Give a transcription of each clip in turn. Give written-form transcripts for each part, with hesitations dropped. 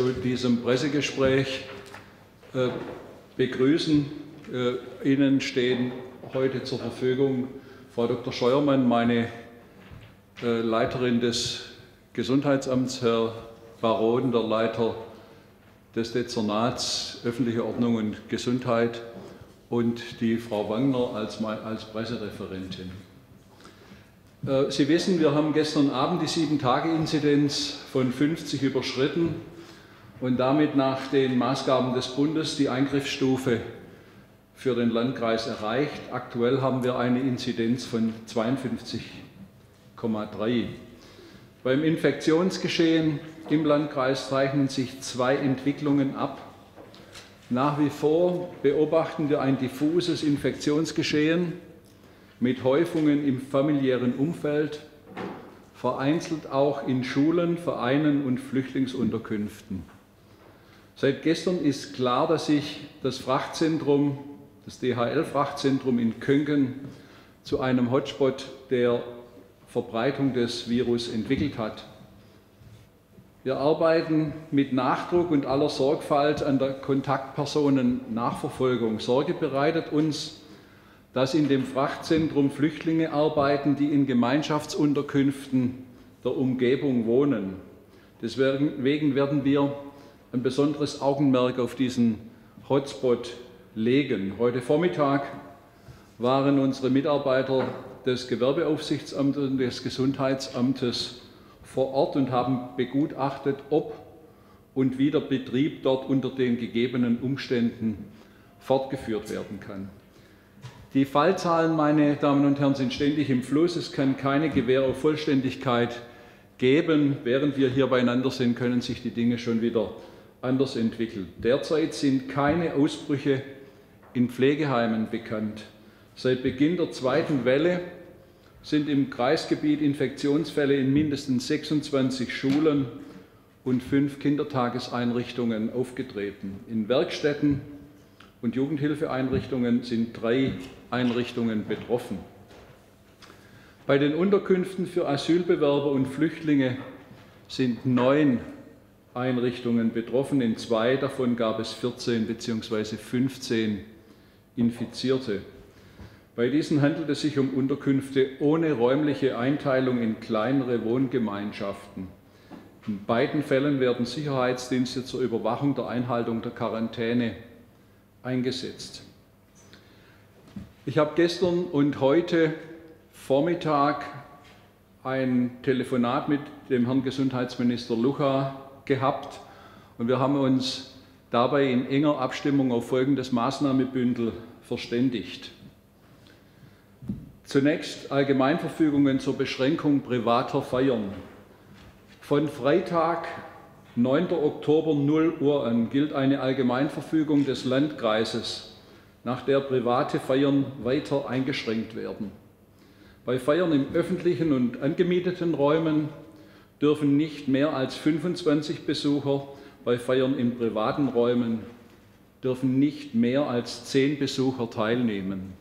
zu diesem Pressegespräch begrüßen. Ihnen stehen heute zur Verfügung Frau Dr. Scheuermann, meine Leiterin des Gesundheitsamts, Herr Baron, der Leiter des Dezernats Öffentliche Ordnung und Gesundheit, und die Frau Wagner als Pressereferentin. Sie wissen, wir haben gestern Abend die 7-Tage-Inzidenz von 50 überschritten und damit nach den Maßgaben des Bundes die Eingriffsstufe für den Landkreis erreicht. Aktuell haben wir eine Inzidenz von 52,3. Beim Infektionsgeschehen im Landkreis zeichnen sich zwei Entwicklungen ab. Nach wie vor beobachten wir ein diffuses Infektionsgeschehen mit Häufungen im familiären Umfeld, vereinzelt auch in Schulen, Vereinen und Flüchtlingsunterkünften. Seit gestern ist klar, dass sich das Frachtzentrum, das DHL-Frachtzentrum in Köngen, zu einem Hotspot der Verbreitung des Virus entwickelt hat. Wir arbeiten mit Nachdruck und aller Sorgfalt an der Kontaktpersonennachverfolgung. Sorge bereitet uns, dass in dem Frachtzentrum Flüchtlinge arbeiten, die in Gemeinschaftsunterkünften der Umgebung wohnen. Deswegen werden wir ein besonderes Augenmerk auf diesen Hotspot legen. Heute Vormittag waren unsere Mitarbeiter des Gewerbeaufsichtsamtes und des Gesundheitsamtes vor Ort und haben begutachtet, ob und wie der Betrieb dort unter den gegebenen Umständen fortgeführt werden kann. Die Fallzahlen, meine Damen und Herren, sind ständig im Fluss. Es kann keine Gewähr auf Vollständigkeit geben. Während wir hier beieinander sind, können sich die Dinge schon wieder anders entwickeln. Derzeit sind keine Ausbrüche in Pflegeheimen bekannt. Seit Beginn der zweiten Welle sind im Kreisgebiet Infektionsfälle in mindestens 26 Schulen und 5 Kindertageseinrichtungen aufgetreten. In Werkstätten und Jugendhilfeeinrichtungen sind 3 Einrichtungen betroffen. Bei den Unterkünften für Asylbewerber und Flüchtlinge sind 9 Einrichtungen betroffen. In 2 davon gab es 14 bzw. 15 Infizierte. Bei diesen handelt es sich um Unterkünfte ohne räumliche Einteilung in kleinere Wohngemeinschaften. In beiden Fällen werden Sicherheitsdienste zur Überwachung der Einhaltung der Quarantäne eingesetzt. Ich habe gestern und heute Vormittag ein Telefonat mit dem Herrn Gesundheitsminister Lucha gehabt und wir haben uns dabei in enger Abstimmung auf folgendes Maßnahmenbündel verständigt. Zunächst Allgemeinverfügungen zur Beschränkung privater Feiern. Von Freitag, 9. Oktober 0 Uhr an gilt eine Allgemeinverfügung des Landkreises, nach der private Feiern weiter eingeschränkt werden. Bei Feiern im öffentlichen und angemieteten Räumen dürfen nicht mehr als 25 Besucher, bei Feiern in privaten Räumen dürfen nicht mehr als 10 Besucher teilnehmen.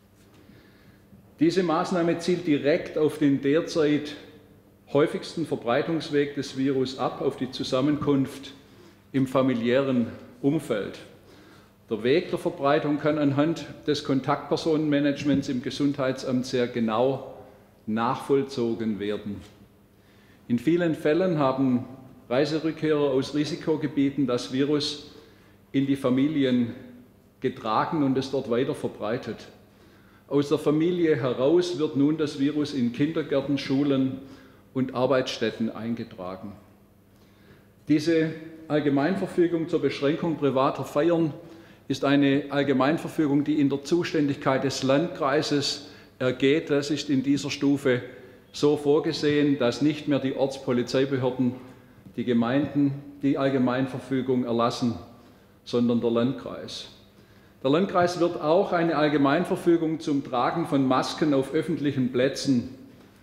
Diese Maßnahme zielt direkt auf den derzeit häufigsten Verbreitungsweg des Virus ab, auf die Zusammenkunft im familiären Umfeld. Der Weg der Verbreitung kann anhand des Kontaktpersonenmanagements im Gesundheitsamt sehr genau nachvollzogen werden. In vielen Fällen haben Reiserückkehrer aus Risikogebieten das Virus in die Familien getragen und es dort weiter verbreitet. Aus der Familie heraus wird nun das Virus in Kindergärten, Schulen und Arbeitsstätten eingetragen. Diese Allgemeinverfügung zur Beschränkung privater Feiern ist eine Allgemeinverfügung, die in der Zuständigkeit des Landkreises ergeht. Das ist in dieser Stufe so vorgesehen, dass nicht mehr die Ortspolizeibehörden, die Gemeinden die Allgemeinverfügung erlassen, sondern der Landkreis. Der Landkreis wird auch eine Allgemeinverfügung zum Tragen von Masken auf öffentlichen Plätzen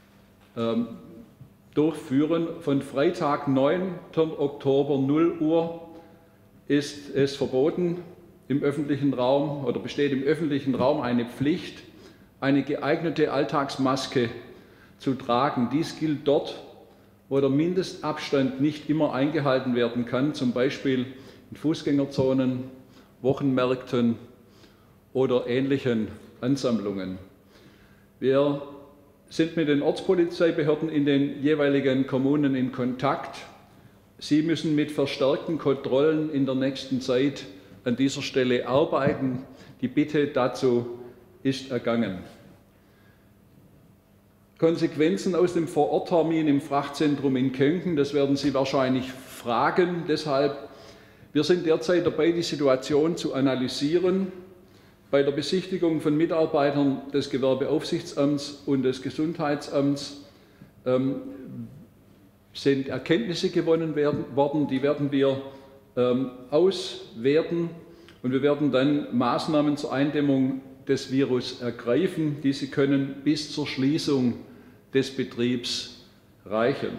durchführen. Von Freitag, 9. Oktober 0 Uhr ist es verboten, im öffentlichen Raum oder besteht im öffentlichen Raum eine Pflicht, eine geeignete Alltagsmaske zu tragen. Dies gilt dort, wo der Mindestabstand nicht immer eingehalten werden kann, zum Beispiel in Fußgängerzonen, Wochenmärkten oder ähnlichen Ansammlungen. Wir sind mit den Ortspolizeibehörden in den jeweiligen Kommunen in Kontakt. Sie müssen mit verstärkten Kontrollen in der nächsten Zeit an dieser Stelle arbeiten. Die Bitte dazu ist ergangen. Konsequenzen aus dem Vororttermin im Frachtzentrum in Könken, das werden Sie wahrscheinlich fragen. Deshalb, wir sind derzeit dabei, die Situation zu analysieren. Bei der Besichtigung von Mitarbeitern des Gewerbeaufsichtsamts und des Gesundheitsamts sind Erkenntnisse gewonnen worden, die werden wir auswerten und wir werden dann Maßnahmen zur Eindämmung des Virus ergreifen. Diese können bis zur Schließung des Betriebs reichen.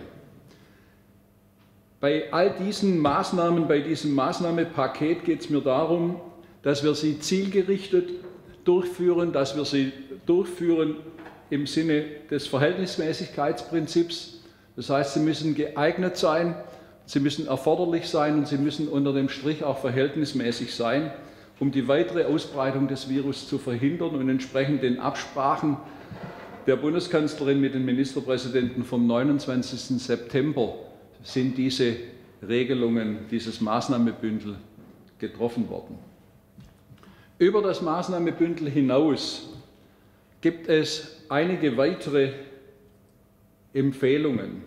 Bei all diesen Maßnahmen, bei diesem Maßnahmenpaket geht es mir darum, dass wir sie zielgerichtet durchführen, dass wir sie durchführen im Sinne des Verhältnismäßigkeitsprinzips. Das heißt, sie müssen geeignet sein, sie müssen erforderlich sein und sie müssen unter dem Strich auch verhältnismäßig sein, um die weitere Ausbreitung des Virus zu verhindern, und entsprechend den Absprachen der Bundeskanzlerin mit den Ministerpräsidenten vom 29. September sind diese Regelungen, dieses Maßnahmenbündel getroffen worden. Über das Maßnahmenbündel hinaus gibt es einige weitere Empfehlungen.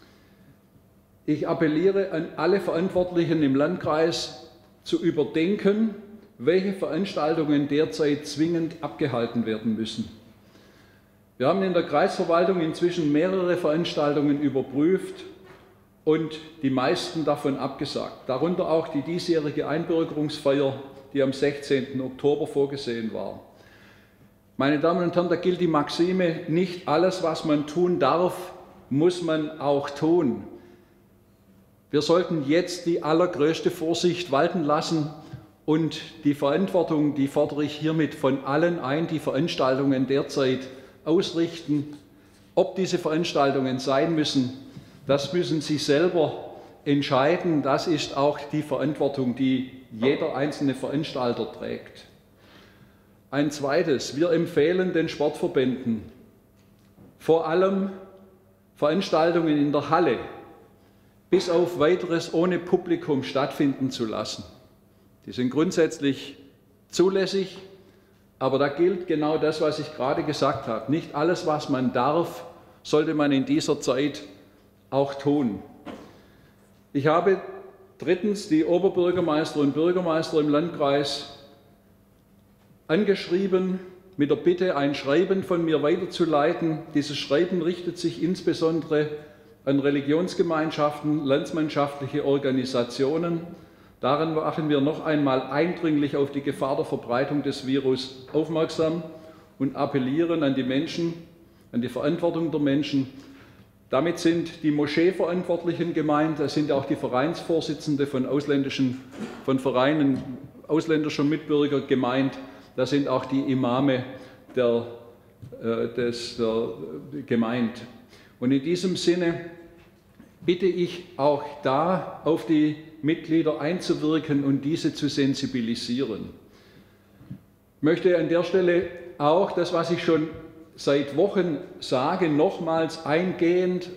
Ich appelliere an alle Verantwortlichen im Landkreis zu überdenken, welche Veranstaltungen derzeit zwingend abgehalten werden müssen. Wir haben in der Kreisverwaltung inzwischen mehrere Veranstaltungen überprüft und die meisten davon abgesagt, darunter auch die diesjährige Einbürgerungsfeier, die am 16. Oktober vorgesehen war. Meine Damen und Herren, da gilt die Maxime, nicht alles, was man tun darf, muss man auch tun. Wir sollten jetzt die allergrößte Vorsicht walten lassen und die Verantwortung, die fordere ich hiermit von allen ein, die Veranstaltungen derzeit ausrichten. Ob diese Veranstaltungen sein müssen, das müssen Sie selber entscheiden. Das ist auch die Verantwortung, die jeder einzelne Veranstalter trägt. Ein zweites, wir empfehlen den Sportverbänden, vor allem Veranstaltungen in der Halle bis auf Weiteres ohne Publikum stattfinden zu lassen. Die sind grundsätzlich zulässig, aber da gilt genau das, was ich gerade gesagt habe. Nicht alles, was man darf, sollte man in dieser Zeit auch tun. Ich habe drittens die Oberbürgermeister und Bürgermeister im Landkreis angeschrieben, mit der Bitte, ein Schreiben von mir weiterzuleiten. Dieses Schreiben richtet sich insbesondere an Religionsgemeinschaften, landsmannschaftliche Organisationen. Darin machen wir noch einmal eindringlich auf die Gefahr der Verbreitung des Virus aufmerksam und appellieren an die Menschen, an die Verantwortung der Menschen. Damit sind die Moscheeverantwortlichen gemeint, das sind auch die Vereinsvorsitzende von Vereinen ausländischer Mitbürger gemeint, das sind auch die Imame gemeint. Und in diesem Sinne bitte ich auch da auf die Mitglieder einzuwirken und diese zu sensibilisieren. Ich möchte an der Stelle auch das, was ich schon seit Wochen sage, nochmals eingehend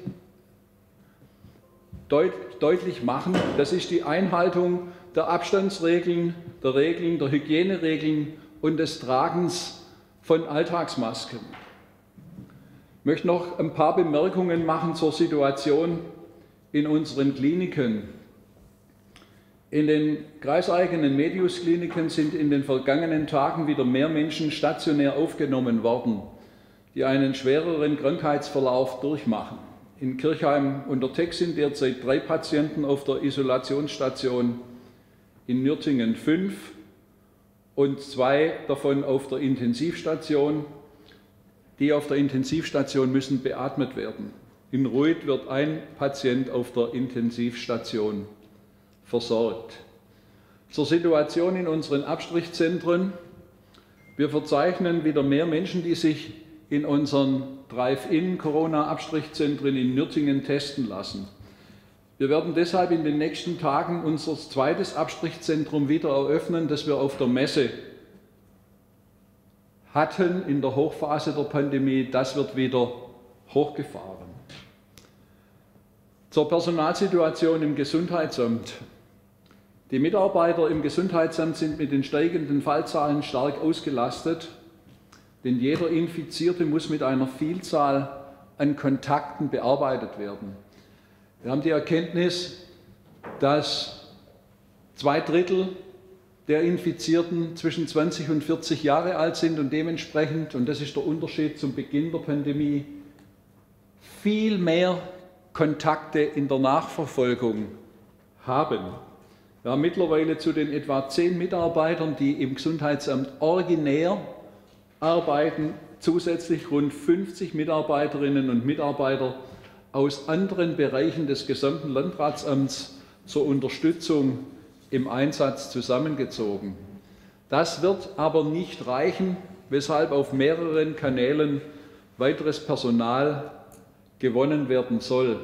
deutlich machen. Das ist die Einhaltung der Abstandsregeln, der Hygieneregeln und des Tragens von Alltagsmasken. Ich möchte noch ein paar Bemerkungen machen zur Situation in unseren Kliniken. In den kreiseigenen Medius-Kliniken sind in den vergangenen Tagen wieder mehr Menschen stationär aufgenommen worden, die einen schwereren Krankheitsverlauf durchmachen. In Kirchheim unter Teck sind derzeit 3 Patienten auf der Isolationsstation, in Nürtingen 5 und 2 davon auf der Intensivstation. Die auf der Intensivstation müssen beatmet werden. In Ruid wird ein Patient auf der Intensivstation versorgt. Zur Situation in unseren Abstrichzentren. Wir verzeichnen wieder mehr Menschen, die sich in unseren Drive-In-Corona-Abstrichzentren in Nürtingen testen lassen. Wir werden deshalb in den nächsten Tagen unser zweites Abstrichzentrum wieder eröffnen, das wir auf der Messe hatten in der Hochphase der Pandemie. Das wird wieder hochgefahren. Zur Personalsituation im Gesundheitsamt. Die Mitarbeiter im Gesundheitsamt sind mit den steigenden Fallzahlen stark ausgelastet, denn jeder Infizierte muss mit einer Vielzahl an Kontakten bearbeitet werden. Wir haben die Erkenntnis, dass 2/3 der Infizierten zwischen 20 und 40 Jahre alt sind und dementsprechend, und das ist der Unterschied zum Beginn der Pandemie, viel mehr Kontakte in der Nachverfolgung haben. Wir haben mittlerweile zu den etwa 10 Mitarbeitern, die im Gesundheitsamt originär arbeiten, zusätzlich rund 50 Mitarbeiterinnen und Mitarbeiter aus anderen Bereichen des gesamten Landratsamts zur Unterstützung im Einsatz zusammengezogen. Das wird aber nicht reichen, weshalb auf mehreren Kanälen weiteres Personal gewonnen werden soll.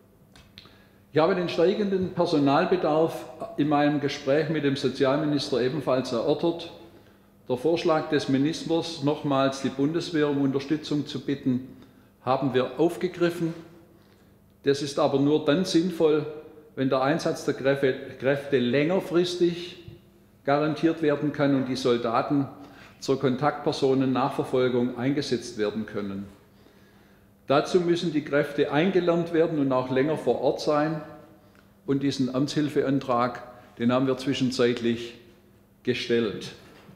Ich habe den steigenden Personalbedarf in meinem Gespräch mit dem Sozialminister ebenfalls erörtert. Der Vorschlag des Ministers, nochmals die Bundeswehr um Unterstützung zu bitten, haben wir aufgegriffen. Das ist aber nur dann sinnvoll, wenn der Einsatz der Kräfte längerfristig garantiert werden kann und die Soldaten zur Kontaktpersonennachverfolgung eingesetzt werden können. Dazu müssen die Kräfte eingelernt werden und auch länger vor Ort sein. Und diesen Amtshilfeantrag, den haben wir zwischenzeitlich gestellt.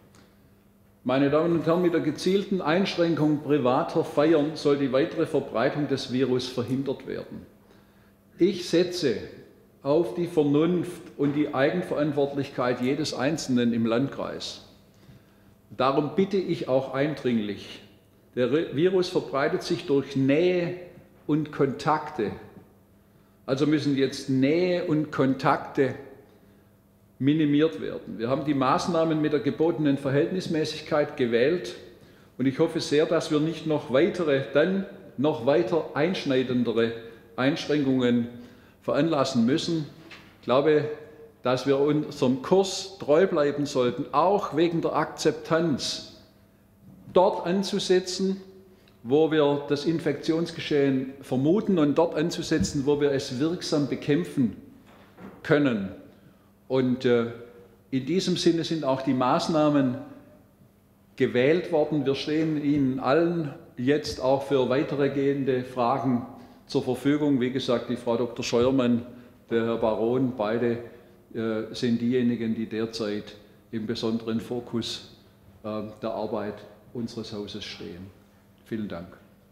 Meine Damen und Herren, mit der gezielten Einschränkung privater Feiern soll die weitere Verbreitung des Virus verhindert werden. Ich setze auf die Vernunft und die Eigenverantwortlichkeit jedes Einzelnen im Landkreis. Darum bitte ich auch eindringlich, der Virus verbreitet sich durch Nähe und Kontakte. Also müssen jetzt Nähe und Kontakte minimiert werden. Wir haben die Maßnahmen mit der gebotenen Verhältnismäßigkeit gewählt und ich hoffe sehr, dass wir nicht noch weiter einschneidendere Einschränkungen veranlassen müssen. Ich glaube, dass wir unserem Kurs treu bleiben sollten, auch wegen der Akzeptanz, dort anzusetzen, wo wir das Infektionsgeschehen vermuten und dort anzusetzen, wo wir es wirksam bekämpfen können. Und in diesem Sinne sind auch die Maßnahmen gewählt worden. Wir stehen Ihnen allen jetzt auch für weitergehende Fragen zur Verfügung. Wie gesagt, die Frau Dr. Scheuermann, der Herr Baron, beide sind diejenigen, die derzeit im besonderen Fokus der Arbeit unseres Hauses stehen. Vielen Dank.